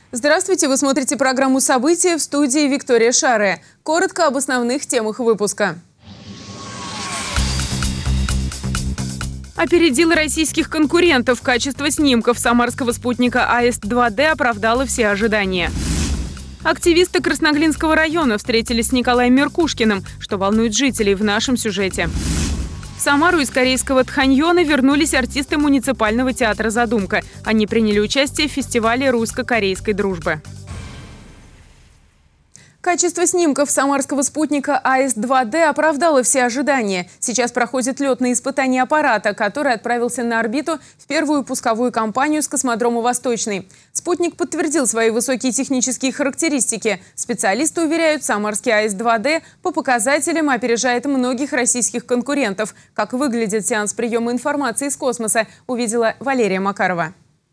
Здравствуйте! Вы смотрите программу «События», в студии Виктория Шаре. Коротко об основных темах выпуска. Опередил российских конкурентов. Качество снимков самарского спутника АИС-2D оправдало все ожидания. Активисты Красноглинского района встретились с Николаем Меркушкиным, что волнует жителей в нашем сюжете. В Самару из корейского Тханьона вернулись артисты муниципального театра «Задумка». Они приняли участие в фестивале русско-корейской дружбы. Качество снимков самарского спутника АИС-2D оправдало все ожидания. Сейчас проходит летные испытания аппарата, который отправился на орбиту в первую пусковую кампанию с космодрома «Восточный». Спутник подтвердил свои высокие технические характеристики. Специалисты уверяют, самарский АИС-2D по показателям опережает многих российских конкурентов. Как выглядит сеанс приема информации из космоса, увидела Валерия Макарова.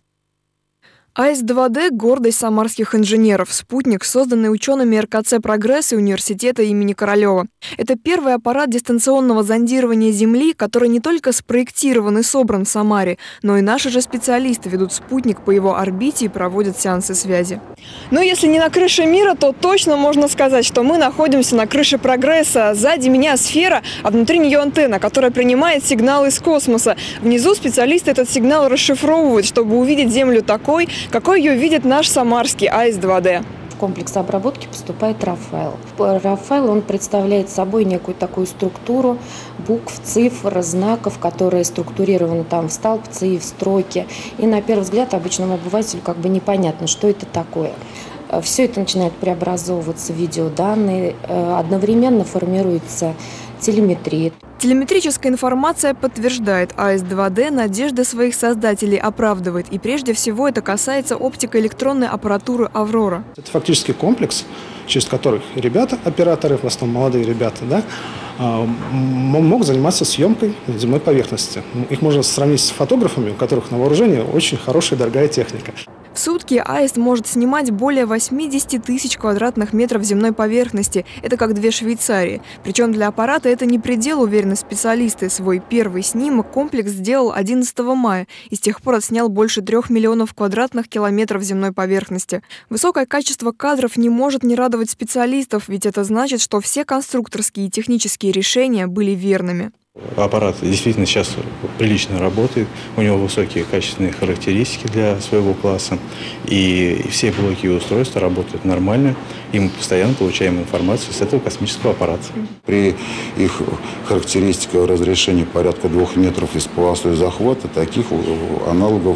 АИС-2D – гордость самарских инженеров. Спутник, созданный учеными РКЦ «Прогресс» и университета имени Королева. Это первый аппарат дистанционного зондирования Земли, который не только спроектирован и собран в Самаре, но и наши же специалисты ведут спутник по его орбите и проводят сеансы связи. Но если не на крыше мира, то точно можно сказать, что мы находимся на крыше «Прогресса». Сзади меня сфера, а внутри нее антенна, которая принимает сигнал из космоса. Внизу специалисты этот сигнал расшифровывают, чтобы увидеть Землю такой, какой ее видит наш самарский АИС-2D. В комплекс обработки поступает RAW-файл. RAW-файл он представляет собой некую такую структуру букв, цифр, знаков, которые структурированы там в столбцы, в строки. И на первый взгляд обычному обывателю как бы непонятно, что это такое. Все это начинает преобразовываться в видеоданные, одновременно формируется телеметрия. Телеметрическая информация подтверждает, АИС-2D надежды своих создателей оправдывает. И прежде всего это касается оптико-электронной аппаратуры «Аврора». Это фактически комплекс, через который ребята, операторы, в основном молодые ребята, да, могут заниматься съемкой земной поверхности. Их можно сравнить с фотографами, у которых на вооружении очень хорошая и дорогая техника. В сутки АИС может снимать более 80 тысяч квадратных метров земной поверхности. Это как 2 Швейцарии. Причем для аппарата это не предел, уверены специалисты. Свой первый снимок комплекс сделал 11 мая и с тех пор отснял больше 3 миллионов квадратных километров земной поверхности. Высокое качество кадров не может не радовать специалистов, ведь это значит, что все конструкторские и технические решения были верными. Аппарат действительно сейчас прилично работает, у него высокие качественные характеристики для своего класса, и все блоки и устройства работают нормально, и мы постоянно получаем информацию с этого космического аппарата. При их характеристиках разрешения порядка 2 метров из полосой захвата таких аналогов,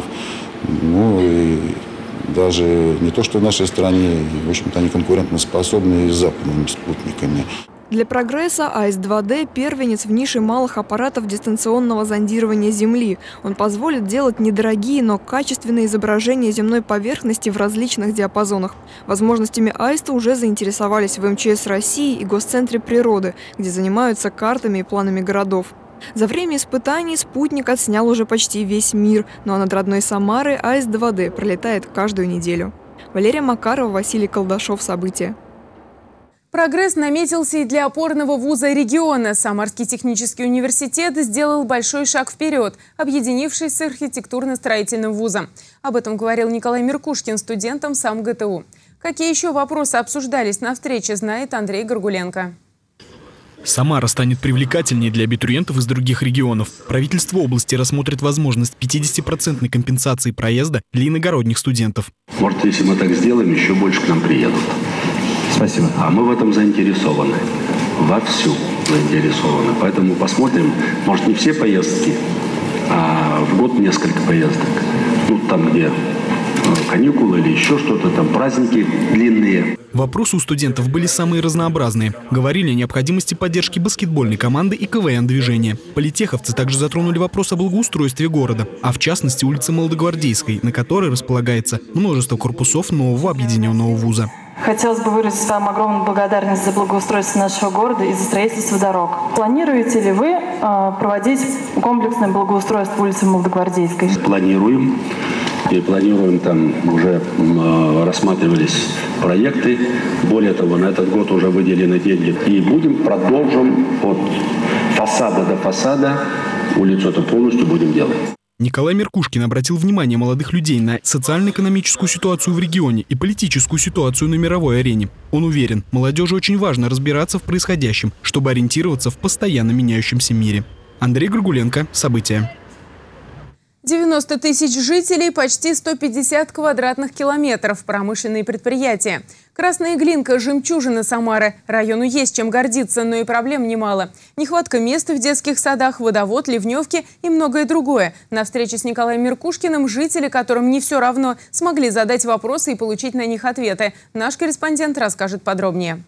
и даже не то что в нашей стране, в общем-то, они конкурентоспособны с западными спутниками. Для «Прогресса» АИС-2D – первенец в нише малых аппаратов дистанционного зондирования Земли. Он позволит делать недорогие, но качественные изображения земной поверхности в различных диапазонах. Возможностями АИСа уже заинтересовались в МЧС России и Госцентре природы, где занимаются картами и планами городов. За время испытаний спутник отснял уже почти весь мир, ну а над родной Самарой АИС-2D пролетает каждую неделю. Валерия Макарова, Василий Колдашов. События. Прогресс наметился и для опорного вуза региона. Самарский технический университет сделал большой шаг вперед, объединившись с архитектурно-строительным вузом. Об этом говорил Николай Меркушкин студентам СамГТУ. Какие еще вопросы обсуждались на встрече, знает Андрей Горгуленко. Самара станет привлекательнее для абитуриентов из других регионов. Правительство области рассмотрит возможность 50% компенсации проезда для иногородних студентов. Может, если мы так сделаем, еще больше к нам приедут. Спасибо. А мы в этом заинтересованы. Вовсю заинтересованы. Поэтому посмотрим, может, не все поездки, а в год несколько поездок. Ну, там, где каникулы или еще что-то, там праздники длинные. Вопросы у студентов были самые разнообразные. Говорили о необходимости поддержки баскетбольной команды и КВН-движения. Политеховцы также затронули вопрос о благоустройстве города, а в частности улицы Молодогвардейской, на которой располагается множество корпусов нового объединенного вуза. Хотелось бы выразить вам огромную благодарность за благоустройство нашего города и за строительство дорог. Планируете ли вы проводить комплексное благоустройство улицы Молодогвардейской? Планируем. И планируем, там уже рассматривались проекты. Более того, на этот год уже выделены деньги. И продолжим от фасада до фасада улицу эту полностью будем делать. Николай Меркушкин обратил внимание молодых людей на социально-экономическую ситуацию в регионе и политическую ситуацию на мировой арене. Он уверен, молодежи очень важно разбираться в происходящем, чтобы ориентироваться в постоянно меняющемся мире. Андрей Горгуленко. События. 90 тысяч жителей, почти 150 квадратных километров, промышленные предприятия. Красная Глинка – жемчужина Самары. Району есть чем гордиться, но и проблем немало. Нехватка мест в детских садах, водовод, ливневки и многое другое. На встрече с Николаем Меркушкиным жители, которым не все равно, смогли задать вопросы и получить на них ответы. Наш корреспондент расскажет подробнее.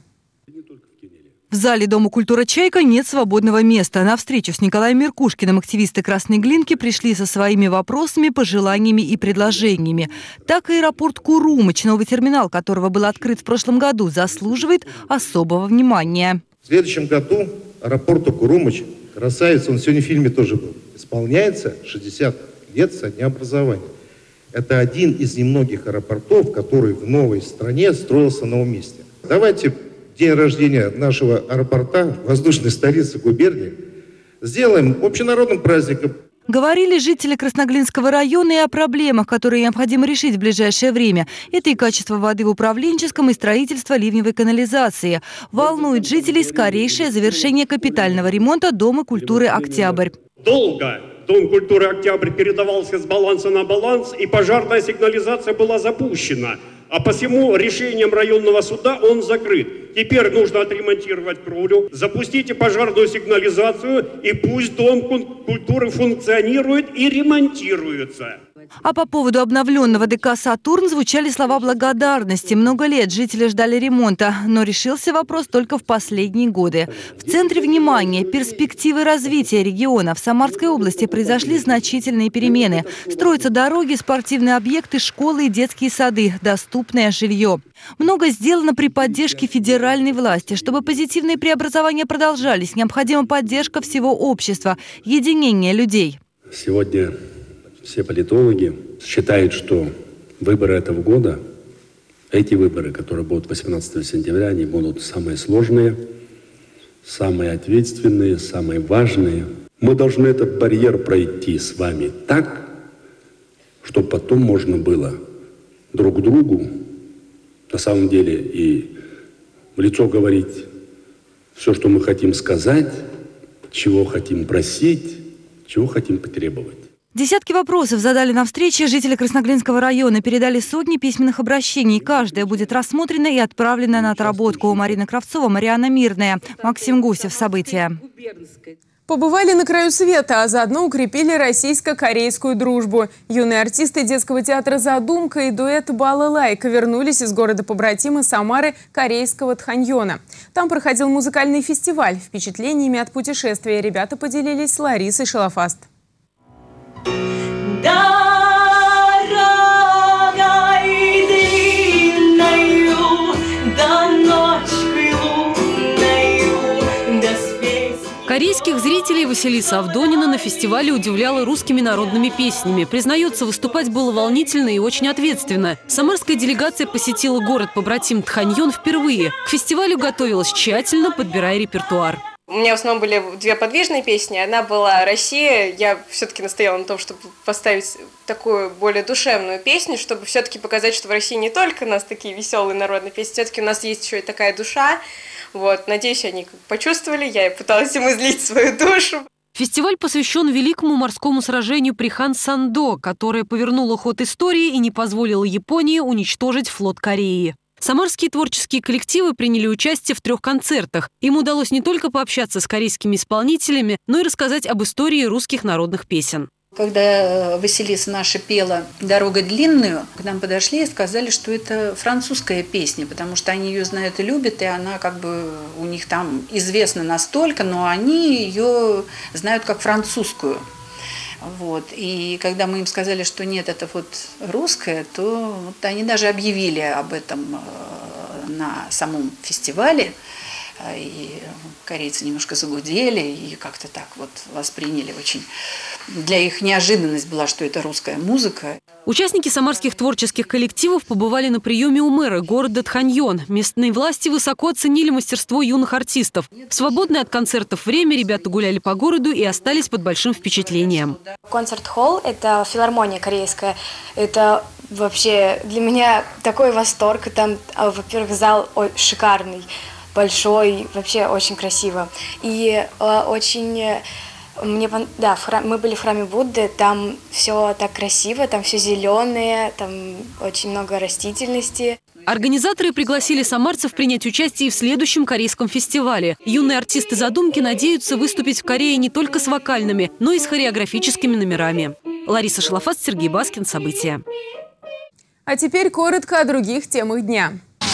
В зале Дома культуры «Чайка» нет свободного места. На встречу с Николаем Меркушкиным активисты Красной Глинки пришли со своими вопросами, пожеланиями и предложениями. Так и аэропорт Курумыч, новый терминал которого был открыт в прошлом году, заслуживает особого внимания. В следующем году аэропорту Курумыч, красавец, он сегодня в фильме тоже был, исполняется 60 лет со дня образования. Это один из немногих аэропортов, который в новой стране строился на новом месте. Давайте день рождения нашего аэропорта, воздушной столицы губернии, сделаем общенародным праздником. Говорили жители Красноглинского района и о проблемах, которые необходимо решить в ближайшее время. Это и качество воды в управленческом, и строительство ливневой канализации. Волнует жителей скорейшее завершение капитального ремонта Дома культуры «Октябрь». Долго Дом культуры «Октябрь» передавался с баланса на баланс, и пожарная сигнализация была запущена. А посему решением районного суда он закрыт. Теперь нужно отремонтировать кровлю, запустите пожарную сигнализацию, и пусть Дом культуры функционирует и ремонтируется. А по поводу обновленного ДК «Сатурн» звучали слова благодарности. Много лет жители ждали ремонта, но решился вопрос только в последние годы. В центре внимания перспективы развития региона. В Самарской области произошли значительные перемены. Строятся дороги, спортивные объекты, школы и детские сады, доступное жилье. Много сделано при поддержке федеральной власти. Чтобы позитивные преобразования продолжались, необходима поддержка всего общества, единение людей. Сегодня все политологи считают, что выборы этого года, эти выборы, которые будут 18 сентября, они будут самые сложные, самые ответственные, самые важные. Мы должны этот барьер пройти с вами так, чтобы потом можно было друг другу на самом деле и в лицо говорить все, что мы хотим сказать, чего хотим просить, чего хотим потребовать. Десятки вопросов задали на встрече жители Красноглинского района, передали сотни письменных обращений. Каждое будет рассмотрено и отправлено на отработку. Марина Кравцова, Марианна Мирная, Максим Гусев. События. Побывали на краю света, а заодно укрепили российско-корейскую дружбу. Юные артисты детского театра «Задумка» и дуэт «Балалайка» вернулись из города-побратима Самары корейского Тханьона. Там проходил музыкальный фестиваль. Впечатлениями от путешествия ребята поделились с Ларисой Шалафаст. Корейских зрителей Василиса Авдонина на фестивале удивляла русскими народными песнями. Признается, выступать было волнительно и очень ответственно. Самарская делегация посетила город-побратим Тханьон впервые. К фестивалю готовилась тщательно, подбирая репертуар. У меня в основном были две подвижные песни. Одна была «Россия». Я все-таки настояла на том, чтобы поставить такую более душевную песню, чтобы все-таки показать, что в России не только у нас такие веселые народные песни, все-таки у нас есть еще и такая душа. Вот, надеюсь, они почувствовали, я пыталась им излить свою душу. Фестиваль посвящен великому морскому сражению при Хан-Сандо, которое повернуло ход истории и не позволило Японии уничтожить флот Кореи. Самарские творческие коллективы приняли участие в 3 концертах. Им удалось не только пообщаться с корейскими исполнителями, но и рассказать об истории русских народных песен. Когда Василиса наша пела «Дорога длинную», к нам подошли и сказали, что это французская песня, потому что они ее знают и любят, и она как бы у них там известна настолько, но они ее знают как французскую. Вот. И когда мы им сказали, что нет, это вот русская, то вот они даже объявили об этом на самом фестивале. И корейцы немножко загудели и как-то так вот восприняли очень для их неожиданность была, что это русская музыка. Участники самарских творческих коллективов побывали на приеме у мэра города Тханьон. Местные власти высоко оценили мастерство юных артистов. В свободное от концертов время ребята гуляли по городу и остались под большим впечатлением. Концерт-холл – это филармония корейская. Это вообще для меня такой восторг. Там, во-первых, зал шикарный, большой, вообще очень красиво. И мы были в храме Будды, там все так красиво, там все зеленое, там очень много растительности. Организаторы пригласили самарцев принять участие в следующем корейском фестивале. Юные артисты «Задумки» надеются выступить в Корее не только с вокальными, но и с хореографическими номерами. Лариса Шалафат, Сергей Баскин. События. А теперь коротко о других темах дня.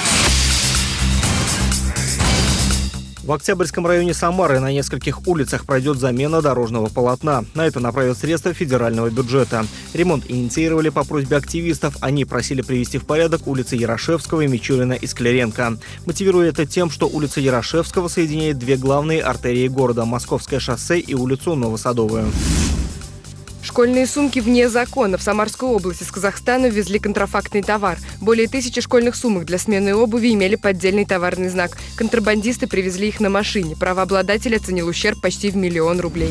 В Октябрьском районе Самары на нескольких улицах пройдет замена дорожного полотна. На это направят средства федерального бюджета. Ремонт инициировали по просьбе активистов. Они просили привести в порядок улицы Ярошевского, Мичурина и Скляренко. Мотивируя это тем, что улица Ярошевского соединяет две главные артерии города – Московское шоссе и улицу Новосадовую. Школьные сумки вне закона. В Самарскую область из Казахстана ввезли контрафактный товар. Более 1000 школьных сумок для смены обуви имели поддельный товарный знак. Контрабандисты привезли их на машине. Правообладатель оценил ущерб почти в 1 000 000 рублей.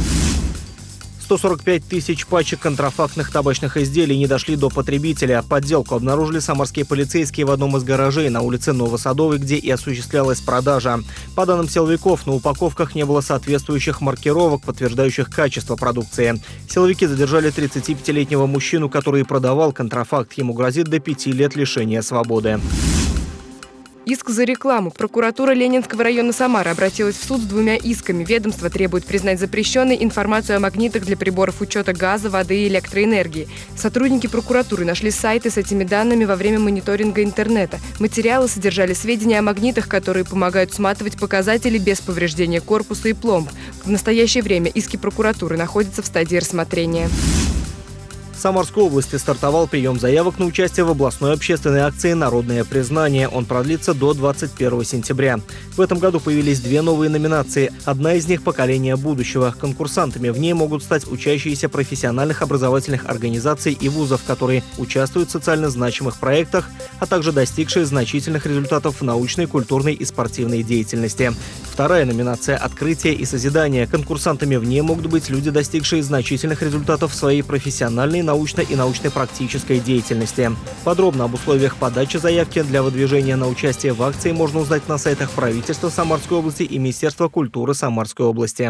145 тысяч пачек контрафактных табачных изделий не дошли до потребителя. Подделку обнаружили самарские полицейские в одном из гаражей на улице Новосадовой, где и осуществлялась продажа. По данным силовиков, на упаковках не было соответствующих маркировок, подтверждающих качество продукции. Силовики задержали 35-летнего мужчину, который продавал контрафакт. Ему грозит до 5 лет лишения свободы. Иск за рекламу. Прокуратура Ленинского района Самары обратилась в суд с 2 исками. Ведомство требует признать запрещенной информацию о магнитах для приборов учета газа, воды и электроэнергии. Сотрудники прокуратуры нашли сайты с этими данными во время мониторинга интернета. Материалы содержали сведения о магнитах, которые помогают сматывать показатели без повреждения корпуса и пломб. В настоящее время иски прокуратуры находятся в стадии рассмотрения. В Самарской области стартовал прием заявок на участие в областной общественной акции «Народное признание». Он продлится до 21 сентября. В этом году появились 2 новые номинации. Одна из них – «Поколение будущего». Конкурсантами в ней могут стать учащиеся профессиональных образовательных организаций и вузов, которые участвуют в социально значимых проектах, а также достигшие значительных результатов в научной, культурной и спортивной деятельности. Вторая номинация – «Открытие и созидание». Конкурсантами в ней могут быть люди, достигшие значительных результатов в своей профессиональной, научной и научно-практической деятельности. Подробно об условиях подачи заявки для выдвижения на участие в акции можно узнать на сайтах правительства Самарской области и Министерства культуры Самарской области.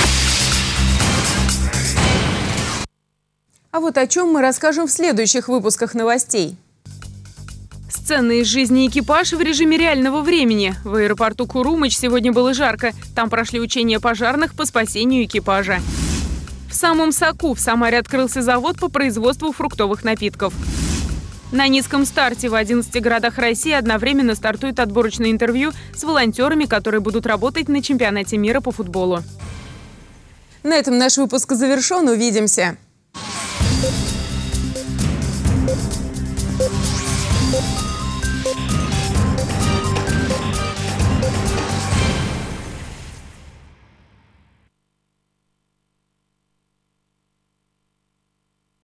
А вот о чем мы расскажем в следующих выпусках новостей. Сцены из жизни экипажа в режиме реального времени. В аэропорту Курумыч сегодня было жарко. Там прошли учения пожарных по спасению экипажа. В самом соку в Самаре открылся завод по производству фруктовых напитков. На низком старте в 11 городах России одновременно стартует отборочное интервью с волонтерами, которые будут работать на чемпионате мира по футболу. На этом наш выпуск завершен. Увидимся.